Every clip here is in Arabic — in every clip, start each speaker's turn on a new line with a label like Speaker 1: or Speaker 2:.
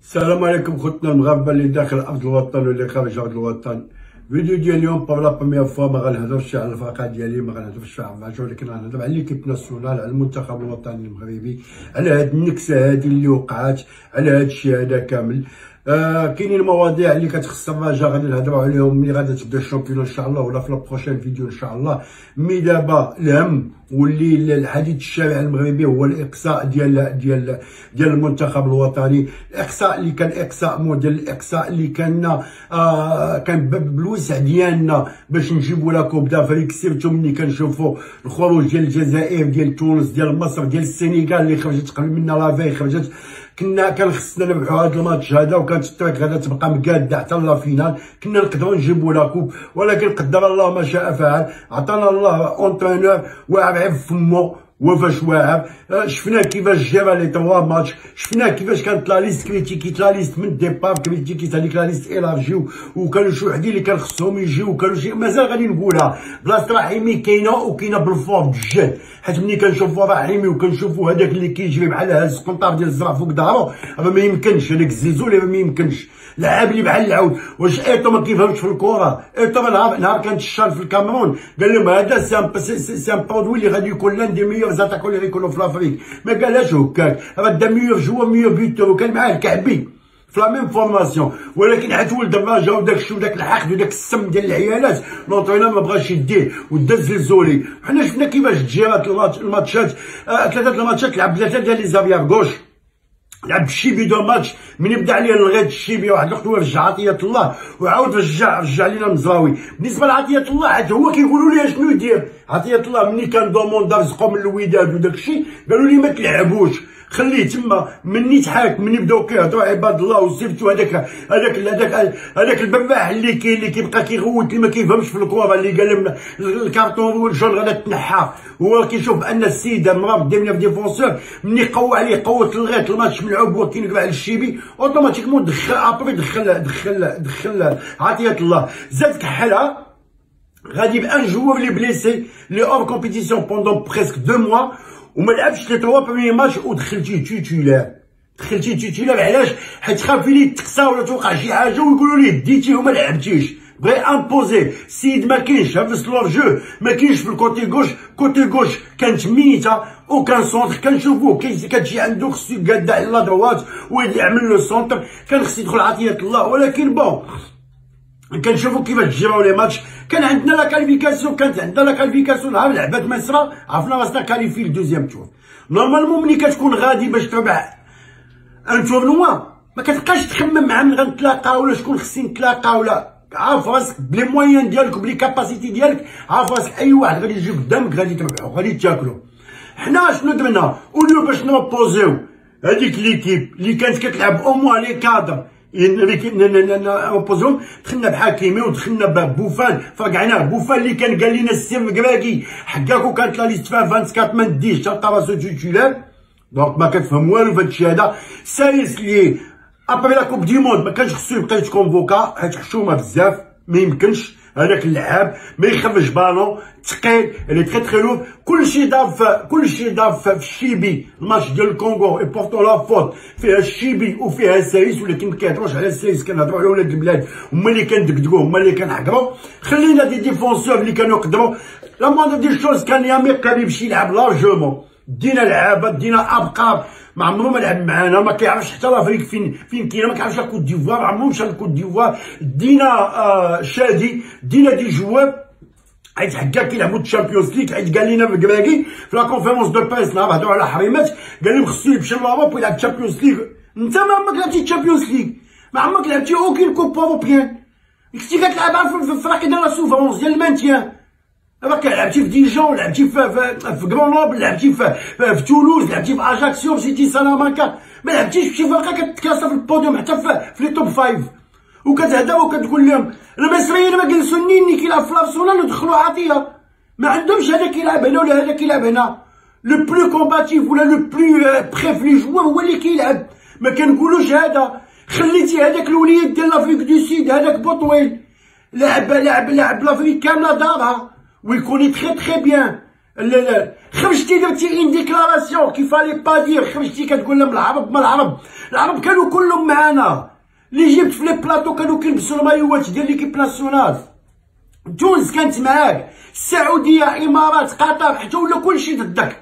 Speaker 1: السلام عليكم خوتنا المغاربه اللي داخل ارض الوطن واللي خارج ارض الوطن. فيديو ديال اليوم بور لا بروميير فوا ما غنهضرش على الفرقه ديالي، ما غنهضرش على الرجاء، ولكن غنهضر على ليكيب ناسيونال، على المنتخب الوطني المغربي، على هاد النكسه هادي اللي وقعات، على هاد الشيء هذا كامل. كاينين مواضيع اللي كتخص الرجاء غادي نهضروا عليهم ملي غادي تبدا الشامبيون ان شاء الله، ولا في البروشين فيديو ان شاء الله. مي دابا الهم واللي الحديث الشارع المغربي هو الاقصاء ديال المنتخب الوطني. الاقصاء اللي كان اقصاء موديل، الاقصاء اللي كان بالوسع ديالنا باش نجيبوا لا كوب دافريك. سيرتو ملي كنشوفوا الخروج ديال الجزائر، ديال تونس، ديال مصر، ديال السنغال اللي خرجت قبل منا لافي خرجت. كان خصنا نربحوا هذا الماتش هذا، وكانت الطريق غادا تبقى مقاده حتى لا فينال، كنا نقدروا نجيبوا لا كوب، ولكن قدر الله ما شاء فعل. عطانا الله اونترينور واعر في فمو وفاش واعر. شفنا كيفاش جاب لي 3 ماتش، شفنا كيفاش كانت لا ليست كريتيكيت لا ليست من الديبار، كريتيكيت هذيك لا ليست ايلارجيو، وكانوا شي وحدين اللي كان خصهم يجيو، وكانوا شي مازال غادي نقولها بلاصه رحيمي كاينه، وكاينه بالفورم بجد. حيت ملي كنشوفوا رحيمي وكنشوفوا هذاك اللي كيجري بحال هاز القنطار ديال الزرع فوق ظهرو، راه ما يمكنش هذاك الزيزولي، ما يمكنش لعاب اللي بحال العود. واش ايتو ما كيفهمش في الكره؟ ايتو نهار كان تشال في الكاميرون قال لهم هذا سي ان برودوي اللي غادي يكون لان دي ميور زاتاكون اللي غيكونوا في لافريك. ما قالهاش هكاك، راه دا ميور جوا ميور بيتور، وكان معاه الكعبي في لا ميم فورماسيون، ولكن حيت ولد الرجاء وداك الشيء وداك الحقد وداك السم ديال العيالات لونطرينور ما بغاش يديه وداز للزولي. حنا شفنا كيفاش تجيرات الماتشات، 3 الماتشات لعب 3 ديال لي زافيار غوش، لعب الشيبي 2 ماتش، من يبدا عليه لغايه الشيبي واحد الوقت رجع عطيه الله، وعاود رجع لينا المزراوي. بالنسبه لعطيه الله حيت هو كيقولوا لي شنو يدير عطيه الله. ملي كان دوموندا رزقو من الوداد وداك الشيء قالوا لي ما تلعبوش، خليه تما. مني تحاك مني بداو كيهضروا عباد الله، وسيرتو هذاك البباح اللي كيبقى كيغوت اللي ما كيفهمش في الكره، اللي قال لهم الكارطون والجون غادا تنحى، هو كيشوف ان السيده المراه ديالنا في ديفونسور مني قوى عليه قوه لغايه الماتش ملعوب، هو كينقلب على الشيبي اوتوماتيكمون دخل ابري دخل عطيه الله. زاد كحلها غادي يبقى جوور اللي بليسي لي اور كومبيتيسيون بوندون بريسك 2 موا، وما لعبش لي 3 بروميير ماتش، ودخلتيه تيتولار. علاش؟ حيت خاف ليه تقسى ولا توقع شي حاجه ويقولوا ليه ديتيه وما لعبتيش. بغى امبوزي السيد، ما كاينش حفظ لور جو، ما كاينش في الكوتي غوش. كوتي غوش كانت ميته، وكان سونتر كنشوفوه كتجي عنده خصو يقاد على لا دروات ويعمل لو سونتر، كان خصو يدخل عطيه الله. ولكن بون كنشوفوا كيفاش جراو لي ماتش. كان عندنا لا كاليفيكاسيون، نهار لعبات مصر عرفنا راسنا كاليفي لدوزيام تور. نورمالمون ملي كتكون غادي باش تربح ان تورنوا ما كتبقاش تخمم مع من غنتلاقى ولا شكون خصني نتلاقى، ولا عارف راسك بلي مويان ديالك وبلي كاباسيتي ديالك، عارف راسك اي واحد غادي يجي قدامك غادي تربحو غادي تاكلو. حنا شنو درنا؟ اوليو باش نوبوزيو هذيك ليكيب اللي كانت كتلعب او موان لي كادر نوبوزيهم، دخلنا بحكيمي ودخلنا ببوفان، فرقعناه. بوفان اللي كان قال لنا السي مكراكي حكاكو كانت لا ليست فيها 24 ما نديش تلقى راسو تيتولار، دونك ما كتفهم والو في هادشي هذا. سايس لي ابري لا كوب دي موند ما كانش خصو يبقى يتكونفوكا حيت حشومه بزاف، ما يمكنش هذاك اللعاب ما يخرج بالون ثقيل اللي تري لوف. كلشي دار في الشيبي. الماتش ديال الكونغو اي بورتو لا فوت فيها الشيبي وفيها السايس، ولكن ما كيهضروش على السايس، كنهضروا على ولاد البلاد، هما اللي كندقدقوا، هما اللي كنحقروا. خلينا دي ديفونسور اللي كانوا يقدروا. لا موندر دي شوز كان يامي كان يمشي يلعب لارجومون. دينا لعابه، دينا ابقار ما عمرو ما لعب معانا، ما كيعرفش حتى لافريك فين كاينه، ما كيعرفش لا كوت ديفوار، عمرو مشى لكوت ديفوار. دينا شادي، دينا دي جواب حيت حكا كيلعبوا الشامبيونز ليغ. حيت قال لنا بكراكي في لا كونفيرونس دو بريس نهار هضروا على حريمات، قال لهم خصو يمشي لوروب ويلعب الشامبيونز ليغ. انت ما عمرك لعبتي الشامبيونز ليغ، ما عمرك لعبتي اوكين كوب اوروبيان، كنتي كتلعبها في الفراقي ديال لا سوفرونس ديال المانتيان. راك لعبتي في ديجون، لعبتي في غرونوبل، لعبتي في تولوز، لعبتي في اجاكسيو، في سيتي سالامانكا، ما لعبتيش في شي فرقه كتكاسا في البوديوم حتى في لي توب 5. وكتهدا وكتقول لهم المصريين ما جلسوا نيني كيلعب في الارسنال ودخلوا عطيه، ما عندهمش هذا كيلعب هنا ولا هذا كيلعب هنا. لو بلو كومباتيف ولا لو بلو بريف لي جوار هو اللي كيلعب، ما كنقولوش هذا. خليتي هذاك الوليد ديال لافريك دو سيد هذاك بوطويل لعب لافريك كامله دارها، ويكوني تري بيان. لا خرجتي درتي ان ديكلاراسيون كيفالي با دير، خرجتي كتقول لهم العرب ما العرب كانوا كلهم معانا، اللي جبت في لي بلاطو كانوا كيلبسوا المايوات ديال ليكيب ناسيونال. تونس كانت معاك، السعوديه، امارات، قطر، حتى ولا كلشي ضدك،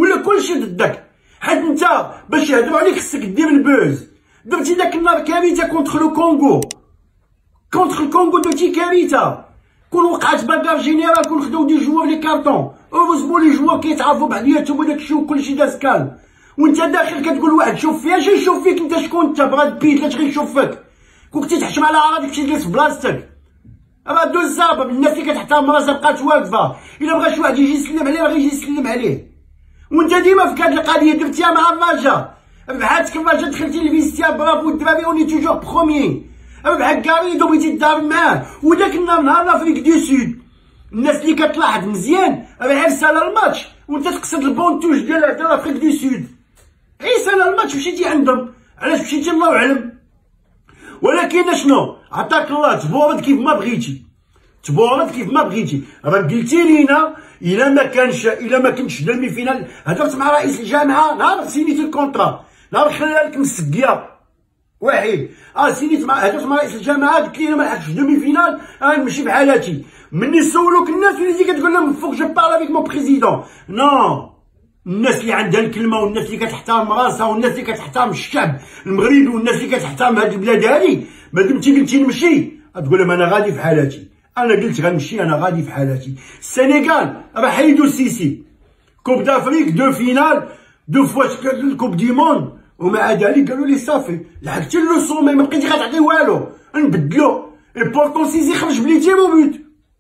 Speaker 1: حيت انت باش يهضروا عليك خصك دير البوز. درتي داك النهار كارثه كونتخ لو كونغو، درتي كارثه. كون وقعت باغار جينيرال كون خداو دي جوار لي كارطون، اوروزمون لي جوار كيتعرفوا بعضياتهم وداكشي وكلشي داز كالم، وانت داخل كتقول واحد شوف فيها، اش يشوف فيك انت؟ شكون انت؟ براد بيت لاش غيشوف فيك؟ كون كنتي تحشم على عرضك تمشي تجلس في بلاصتك. راه دوز صابه الناس اللي كتحترم راسها بقات واقفه، الا بغى شي واحد يجي يسلم عليه راه غيجي يسلم عليه. وانت ديما في هاد القضيه درتيها مع الرجا، بحالك الرجا دخلتي للفيستيا برافو الدراري اوني توجور بخوميي، بحال كاريدو بغيتي تدار معاه. وداك النهار نهار لافريك دو سود، الناس اللي كتلاحظ مزيان راه عرسه على الماتش وانت تقصد البونتوج ديال لافريك دو سود، عيسى على الماتش مشيتي عندهم. علاش مشيتي الله اعلم. ولكن شنو عطاك الله تبورد كيف ما بغيتي، راه قلتي لينا الا ما كنتش دمي فينال. هضرت مع رئيس الجامعه نهار سينيتي الكونطرا، نهار خليها لك مسقيه وحيد، هضرت مع رئيس الجامعه قلت لي انا ما لحقتش دومي فينال غنمشي بحالاتي. مني سولوك الناس وليتي كتقول لهم فوق جو بارل افيك مون بريزيدون. نو، الناس اللي عندها الكلمه والناس اللي كتحترم راسها والناس اللي كتحترم الشعب المغربي والناس اللي كتحترم هاد البلاد هادي، ما دمتي قلتي نمشي تقول لهم انا غادي في حالاتي. انا قلت غنمشي، انا غادي في حالاتي. السنغال راه حيدوا السيسي، كوب دافريك دو فينال دو فوا كوب دي موند، ومع ذلك قالوا لي صافي لحقتي لو سومي ما بقيتي غتعطي والو نبدلو. اي بورتون سيسي خرج بلي تيرو بوت،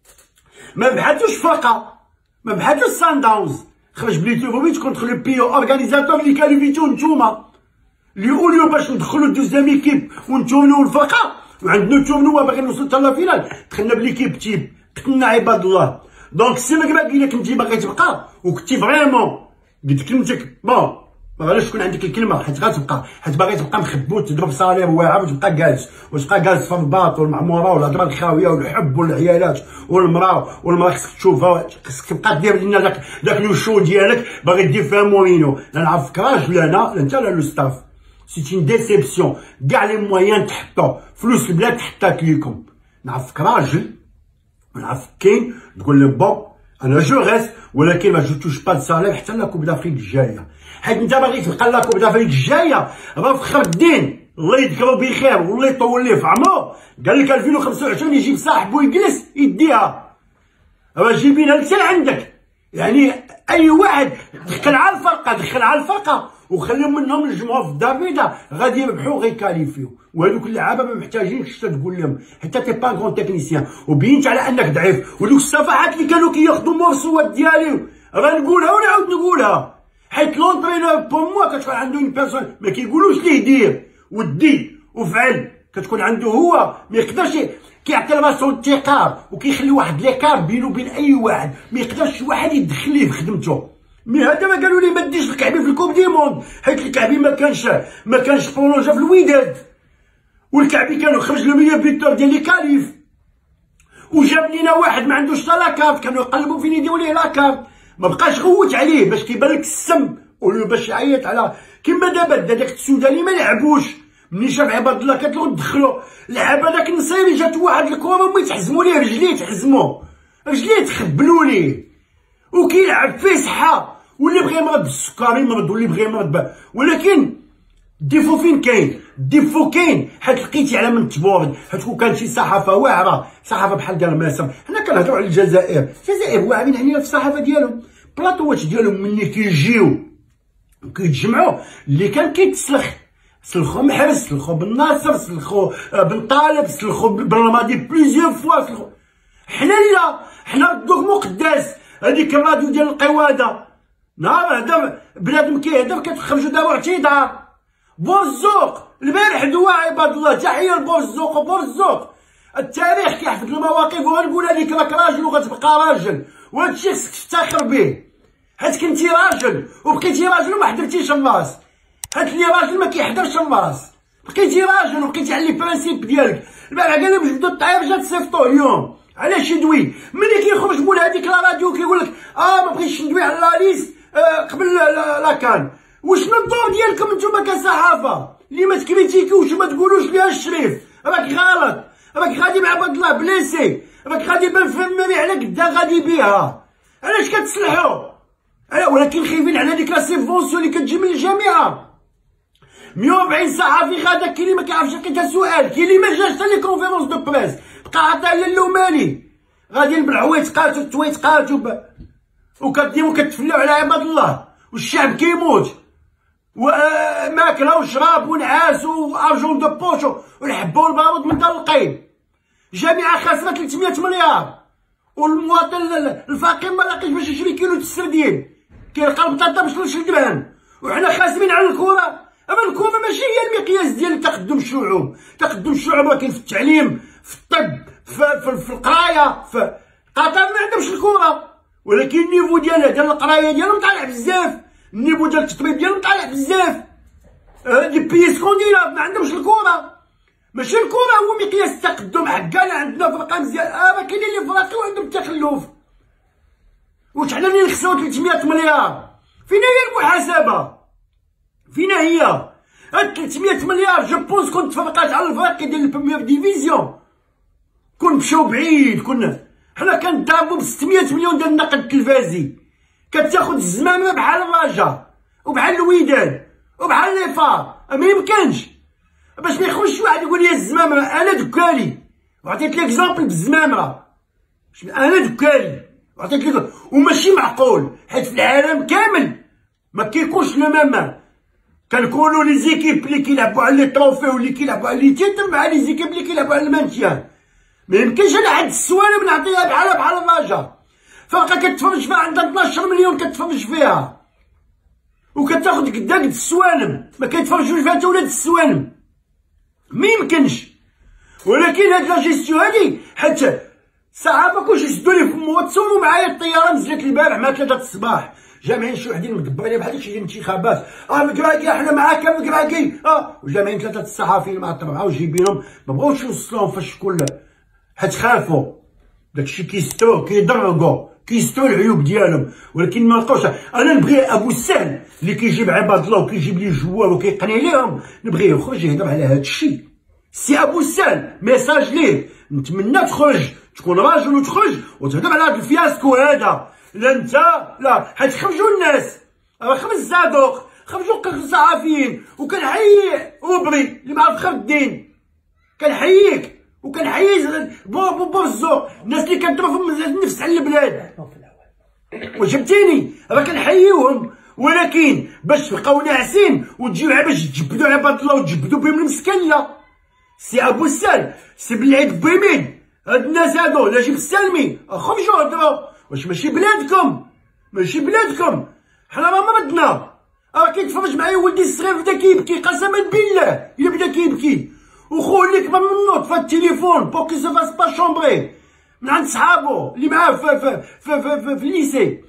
Speaker 1: ما بحثوش فرقه، ما بحثوش سان داونز، خرج بلي تيرو بوت كونتخ لو بيو اورغانيزاتور اللي كاليفيتو نتوما اللي اوليو باش ندخلو دوزيام ايكيب ونتومنو الفرقه وعندنا نتومنو باغي نوصلو حتى لا فينال. دخلنا بليكيب تيب قتلنا عباد الله. دونك سي مكباك الا كنتي باغي تبقى وكنتي فريمون قلت كلمتك بون ما غاديش تكون عندك الكلمه، حيت غتبقى، حيت باغي تبقى مخبي وتضرب صالير واعر وتبقى جالس في الباط والمعموره والهضره الخاويه والحب والعيالات والمراه خصك تشوفها، خصك تبقى دير لنا داك لو شو ديالك باغي دير فيها موينو. لا نعرفك راجل انا لا انت لا لو ستاف، سي اون ديسيبسيون. كاع لي مويان تحطوا فلوس البلاد تحطات ليكم. نعرفك راجل نعرفك كاين تقول لي بون انا جو غيست ولكن ما جو توش با دو سالير حتى لا كوب دافريك الجايه، حيت انت باغي تبقى لا كوب دافريك الجايه. راه فخر الدين الله يذكرو بخير والله يطول ليه في عمره قال لك 2025 يجيب صاحب ويجلس يديها، راه جايبينها لك عندك. يعني اي واحد دخل على الفرقه وخليهم منهم يجمعوا في الدار البيضاء غادي يربحوا غيكاليفيو. وهذوك اللعابه ما محتاجينش حتى تقول لهم، حتى تي با كون تكنيسيان وبينت على انك ضعيف. ودوك الصفحات اللي كانوا كياخذوا المرسوات ديالي راه نقولها ونعاود نقولها، حيت لونطرينور بور موا كتكون عنده اون بيرسون ما كيقولوش ليه دير ودي وفعل، كتكون عنده هو ما يقدرش كيعطي راسو الثقه وكيخلي واحد ليكار بينه وبين اي واحد، ما يقدرش واحد يدخل ليه في خدمته. مي هذا ما قالوا لي ما ديش الكعبي في الكوب دي موند، حيت الكعبي ما كانش برولونجا في الوداد، والكعبي كانوا خرج لو ميو بيتور ديال لي كاليف وجاب لينا واحد ما عندوش حتى لاكارت، كانوا يقلبوا فين يديروا ليه لاكارت، ما بقاش غوت عليه باش كيبان لك السم ولا باش يعيط على كيما دابا داك السوداني ما لعبوش. ملي شاف عباد الله كتلو دخلو لعب هذاك النصيري جات واحد الكره وما يتحزموا ليه رجليه، رجليه تخبلوا ليه وكيلعب فيه صحه، واللي بغى يمرض بالسكر يمرض واللي بغى يمرض ولكن الديفو فين كاين؟ الديفو كاين حيت لقيتي على من تبورد، حيت كون كان شي صحافه واعره، صحافه بحال ديال مصر. حنا كنهضروا على الجزائر واعرين علينا في الصحافه ديالهم، بلاطوات ديالهم ملي كيجيو وكيتجمعوا اللي كان كيتسلخ، سلخو محرز، سلخو بن ناصر، سلخو بن طالب، سلخو بن رمادي بليزيور فوا، سلخو. حنا لا، حنا الدوك مقداس. هذيك الراديو ديال القواده نهار هدا بنادم كيهدر كتخرجوا داروا اعتذار. بورزوق البارح دوا عباد الله، تحيه لبورزوق. التاريخ كيحفظ المواقف وغنقولها لك راك راجل وغتبقى راجل، وهادشي خصك تفتخر به، حيت كنتي راجل وبقيتي راجل وما حضرتيش الراس، حيت اللي راجل ما كيحضرش الراس. بقيتي راجل وبقيتي على لي برانسيب ديالك. البارح قال لي باش نبداو الطعير جات صيفطوه اليوم علاش يدوي؟ ملي كيخرج مول هذيك لا راديو كيقول لك ما بغيتش ندوي على لا ليست قبل لا كان. وشنو الدور ديالكم نتوما كصحافه اللي ما تكريتيكيوش وما تقولوش ليها الشريف راك غلط، راك غادي مع عبد الله بليسي، راك غادي بالفمري على قدا غادي بيها. علاش كتصلحوا؟ ولكن خايفين على ديك لا سيفونسيون اللي كتجي من الجامعه. 140 صحافي غادا، كاين اللي ما كيعرفش يلقى سؤال، كاين اللي ما جاش حتى لي كونفيرونس دو بريس، بقى عطا اللوماني غاديين بالعويتقات والتويتقات وكديمو كتفلاو على عباد الله، والشعب كيموت وماكله وشراب ونعاس وارجون دو بوش والحبه والبارود من دار القيد. جامعه خاسره 300 مليار، والمواطن الفقير ما لاقيش باش يشري كيلو السردين، كيلقى البطاطا باش الجبان، وحنا خاسرين على الكره. اما الكره ماشي هي المقياس ديال تقدم الشعوب. تقدم الشعوب ولكن في التعليم، في الطب، في القرايه، في قطر ما عندهمش الكره، ولكن النيفو ديال القرايه ديالهم طالع بزاف، النيفو ديال التطبيب ديالهم طالع بزاف. دي بيي سكونديناف ما عندهمش الكره، ماشي الكره هو مقياس التقدم. حكانا عندنا فرقه مزيان، راه كاينين اللي فراقي وعندهم التخلف. واش حنا اللي نخسرو 300 مليار؟ فينا هي المحاسبه؟ فينا هي؟ هاد 300 مليار جو بونس كون تفرقات على الفريق ديال البريمير ديفيزيون كون مشاو بعيد. كنا حنا كنضربو ب 600 مليون ديال النقد التلفازي، كتاخد الزمامه بحال الرجاء وبحال الوداد وبحال ليفار. ما يمكنش باش ما يخرجش واحد يقول لي الزمامه انا دكالي، وعطيت لك اكزومبل بالزمامه، انا دكالي وعطيت لك. وماشي معقول حيت في العالم كامل ما كيكونش لو ميم. كنكونوا لي زيكيب اللي كيلعبوا على لي تروفي واللي كيلعبوا على لي تيتر مع لي زيكيب اللي كيلعبوا على المانتيان. ما يمكنش انا عاد السوالم نعطيها بحال الرجاء. فرقه كتفرج فيها عندها 12 مليون كتفرج فيها وكتاخد قداك السوالم، ما كيتفرجوش فيها حتى ولاد السوالم. ما يمكنش. ولكن هاد لا جيستيون هادي حتى الصحافه كلشي يسدوا لي فمو. وتصوروا معايا الطياره نزلت البارح مع 3 الصباح، جامعين شي وحدين مدبرين بحال داكشي ديال الانتخابات. مكراكي حنا معاك مكراكي. وجامعين 3 الصحافيين مع الطبعه وجايبينهم ما بغاوش يوصلوهم فاش كل حيت خافوا داكشي كيسترو كيضرقوا كيسترو العيوب ديالهم. ولكن ما لقاوش. انا نبغي ابو السهل اللي كيجيب عباد الله وكيجيب لي جوال وكيقني ليهم، نبغيه يخرج يهضر على هادشي. سي ابو السهل ميساج ليه، نتمنى تخرج تكون راجل وتخرج وتهضر على هاد الفياسكو هذا. لا انت لا، حيت خرجوا الناس، راه 5 صادق خرجوا الصحفيين. وكنحيي اوبري اللي مع فخر الدين، كنحييك وكنحيي بوزو الناس اللي كضربوا في النفس على البلاد. وجبتيني راه كنحييوهم، ولكن باش تبقاو ناعسين وتجيو باش تجبدوا عباد الله وتجبدوا بهم المسكن. لا سي ابو السال سي بالعيد بويميد، هاد الناس هادو لا جيب السالمي خرجوا هضروا. واش ماشي بلادكم؟ ماشي بلادكم. حنا ما مرضنا. راه كيتفرج معايا ولدي الصغير بدا كيبكي قسما بالله الا بدا كيبكي، وخوه اللي كبر منو طفى التليفون بور كي سو فاس با شومبري من عند صحابو اللي معاه في الليسي.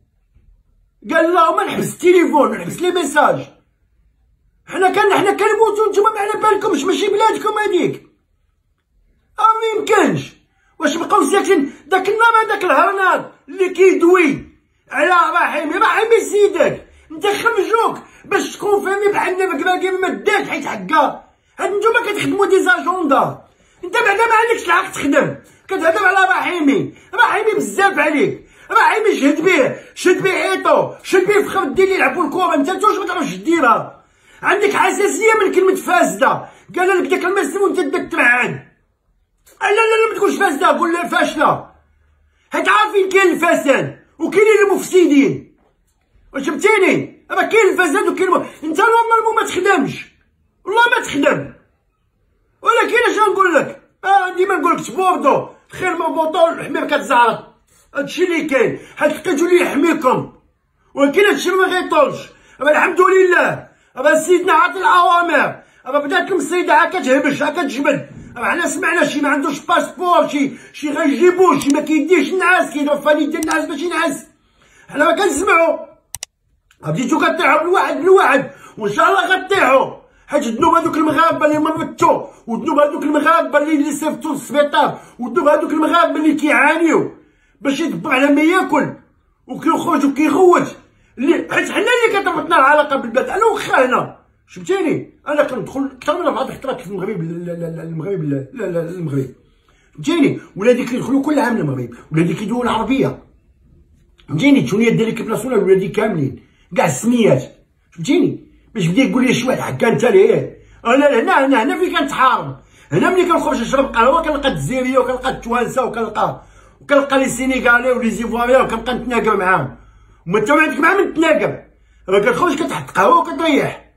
Speaker 1: قال اللهم نحبس التليفون نحبس لي ميساج. حنا كنموتو نتوما ما على بالكمش، ماشي بلادكم هاديك. ما يمكنش. واش بقاو ساكتين؟ داك النهار هذاك الهرناط اللي كيدوي على رحيمي سيدك انت خرجوك باش تكون فهمي بحالنا بكراكي ما داك حيت حكا. هاد نتوما كتخدموا دي زاجوندا، انت بعدا ما عندكش الحق تخدم، كتهضر على رحيمي بزاف عليك. رحيمي شد بيه عيطو، شد بيه فخر الدين اللي يلعبوا الكره، انت واش ما تعرفش ديرها. عندك حساسيه من كلمه فاسده، قال لك داك المسلم وانت بدك ترعد. لا ما تقولش فاسده، قول فاشله، حيت عارفين كاين الفساد وكاينين المفسدين. فهمتيني؟ راه كاين الفساد وكاين انت نورمالمون ما تخدمش، والله ما تخدم. ولكن اش نقول لك؟ ديما نقول لك تبوردو خير من بوطو الحمير كتزعرط. هادشي اللي كاين، حيت لقيتو اللي يحميكم، ولكن هادشي ما غيطولش. الحمد لله راه سيدنا عاطي الاوامر، راه بدات المصيده عا كتهبش عا كتجبد. حنا سمعنا شي ما عندوش باسبور، شي غيجيبوه، شي ما كيديش النعاس، كيدير فاني ديال النعاس باش ينعس. حنا ما كنسمعوا. بديتو كطيحوا بالواحد وان شاء الله غطيحوا. حيت الذنوب هذوك المغاربه اللي مرضتو، والذنوب هذوك المغاربه اللي صيفطو للسبيطار، والذنوب هذوك المغاربه اللي كيعانيو باش يدبر على ما ياكل وكيخرج وكيغوت، حيت حنا اللي كتربطنا العلاقه بالبلاد. انا واخا هنا فهمتيني، انا كندخل اكثر من 4 خطرات في المغرب المغرب فهمتيني، ولادي كيدخلوا كل عام للمغرب، ولادي كيدويو العربيه فهمتيني، التونيات ديال ليكيب ناسيونال ولادي كاملين كاع السميات فهمتيني، باش بدا يقول لي شي واحد حكا انت ليه. انا هنا فين كنتحارب، هنا ملي كنخرج نشرب قهوه كنلقى الجزائريه وكنلقى التوانسه وكنلقى لي سينيغالي ولي زيفواريا وكنبقى نتناقب معاهم، وما انت ما عندك معاهم نتناقب، كتخرج كتحط قهوه وكتريح.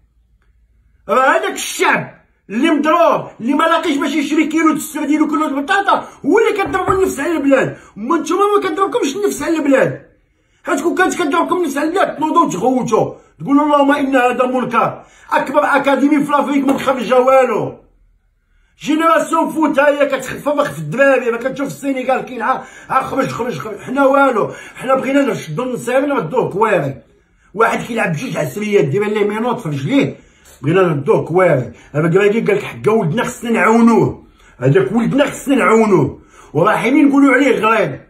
Speaker 1: هذاك الشعب اللي مضروب اللي ما لاقيش باش يشري كيلو السردين وكيلو البطاطا هو اللي كضربوا النفس على البلاد، وما نتوما ما كضربكمش النفس على البلاد. حيت كون كانت كضربكم النفس على البلاد تنوضوا وتغوتوا تقولوا اللهم ان هذا منكر. اكبر اكاديمي في لافريك ما مخرجه والو، جينيراسيون فوت هي كتخفف في الدراري، ما كتشوف السينيغال كيلعب خرج. حنا والو، حنا بغينا نشدو النصير نردوه كواري، واحد كيلعب بجوج عسريات ديما ليه مينوط في رجليه بغينا نردوه كواري. هذا كراكي قالك حكا ولدنا خصنا نعاونوه، هذاك ولدنا خصنا نعاونوه، ورايحين نقولوا عليه غريب،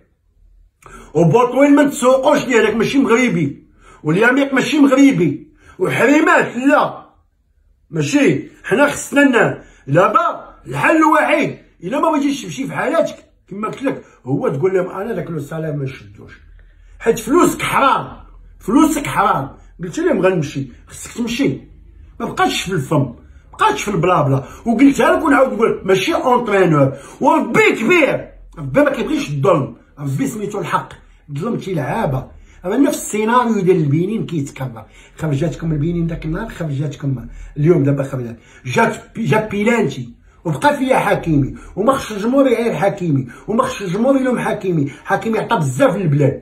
Speaker 1: وبوطويل ما تسوقوش ليه، هذاك ماشي مغربي، والياميق ماشي مغربي، وحريمات لا ماشي. حنا خصنا دابا الحل الوحيد الا ما بغيتيش تمشي في حالاتك كما قلت لك هو تقول لهم انا داك لو سالام ما نشدوش، حيت فلوسك حرام، فلوسك حرام. قلت لهم غنمشي، خصك تمشي، ما بقاتش في الفم، ما بقاتش في البلابلا. وقلتها لك ونعاود نقول ماشي اونترينور، وربي كبير، ربي ما كيبغيش الظلم، ربي سميتو الحق. الظلم تيلعابه. نفس السيناريو ديال البنين كيتكرر، خرجاتكم البنين داك النهار، خرجاتكم اليوم دابا خرجات، جا بيلانتي وبقى فيها حكيمي، وما خصش الجمهور يعير حكيمي، وما خصش الجمهور يلوم حكيمي. حكيمي عطى بزاف للبلاد،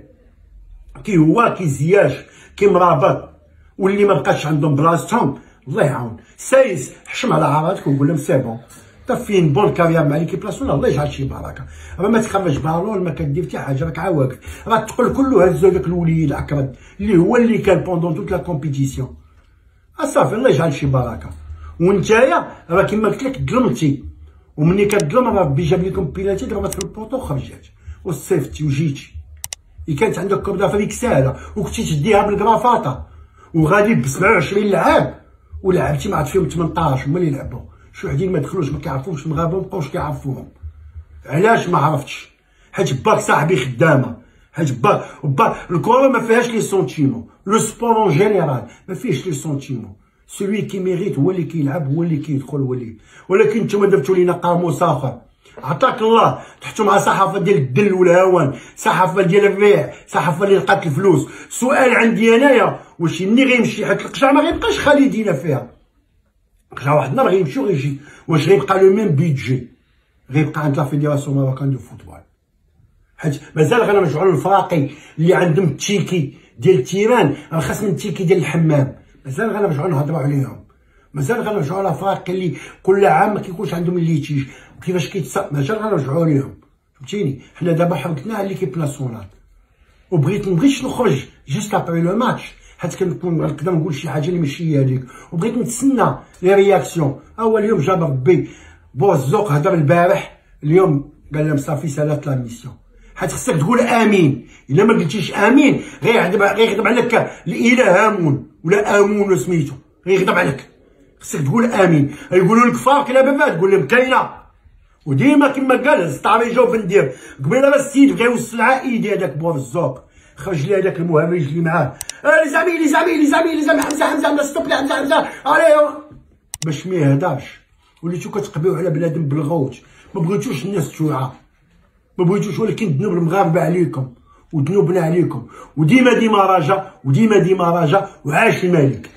Speaker 1: كي هو كي زياش كي مرابط، واللي ما بقاش عندهم بلاصتهم الله يعاون. سايس حشم على عراتك وقول لهم سي بون طفين بون كارير مع ليكيب ناسيونال الله يجعل شي بركه. راه ما تخرج بالون ما كدير حتى حاجه، راك عاواقف، راه تقول كله هزو داك الوليد الاكرد اللي هو اللي كان بوندون توت لا كومبيتيسيون. صافي الله يجعل شي بركه. ونتايا راه كيما قلت لك ظلمتي، ومني كتظلم راه ربي جاب لكم بيلاتي ضربت في البوطو وخرجات وصيفتي وجيتي. كانت عندك كوب دافريك ساهله وكنتي تديها بالكرافاطه وغادي ب 27 لعاب ولعبتي ما عاد فيهم 18 هما اللي لعبوا، شي وحدين ما دخلوش ما كيعرفوش المغاربه مابقاوش كيعرفوهم. علاش ما عرفتش؟ حيت باك صاحبي خدامه، حيت باك الكره ما فيهاش لي سونتيمون، لو سبور اون جينيرال ما فيهش لي سونتيمون. سولوي كي ميريت هو اللي كيلعب، هو اللي كيدخل، هو اللي. ولكن نتوما درتو لينا قاموس اخر، عطاك الله تحطو مع صحافه ديال الدل والهوان، صحافه ديال الريع، صحافه اللي لقات الفلوس. سؤال عندي انايا، واش اللي غيمشي حيت القشع ما غيبقاش خالدين فيها، القشع واحد النهار غيمشي وغيجي، واش غيبقى لو ميم بيدجي؟ غيبقى عند لا فيديراسيون ماروكان دو فوتبول، حيت مازال غنرجعوا للفراقي اللي عندهم التيكي ديال التيران ارخص من التيكي ديال الحمام، مازال غنرجعوا نهضروا عليهم، مازال غنرجعوا لافراقي اللي كل عام ما كيكونش عندهم الليتيج وكيفاش مازال غنرجعوا ليهم فهمتيني. حنا دابا حركنا على ليكيب ناسيونال، مبغيتش نخرج جوست ابري لو ماتش، حيت كنكون نقدر نقول شي حاجه اللي ماشي هي هذيك، وبغيت نتسنى لي رياكسيون. هو اليوم جاب ربي بوزوق هضر البارح، اليوم قال لهم صافي سالات لا ميسيون، حيت خصك تقول امين. الا ما قلتيش امين غيغضب عليك الاله امون ولا امون سميتو، غيغضب عليك. خصك تقول امين. يقولوا لك فارق لا بابا تقول لهم كاينه، وديما كما قال ستاريجو بندير قبيله ما السيد بغا يوصل عائدي هذاك بوزوق، خرج لي هذاك المهرج اللي معاه لي زامي حمزه ستوب لي حمزه عليه باش ما يهدرش. وليتو كتقبيو على بنادم بالغوت، ما بغيتوش الناس توعى، ما بغيتوش، ولكن ذنوب المغاربه عليكم وذنوبنا عليكم، وديما راجع وعاش الملك.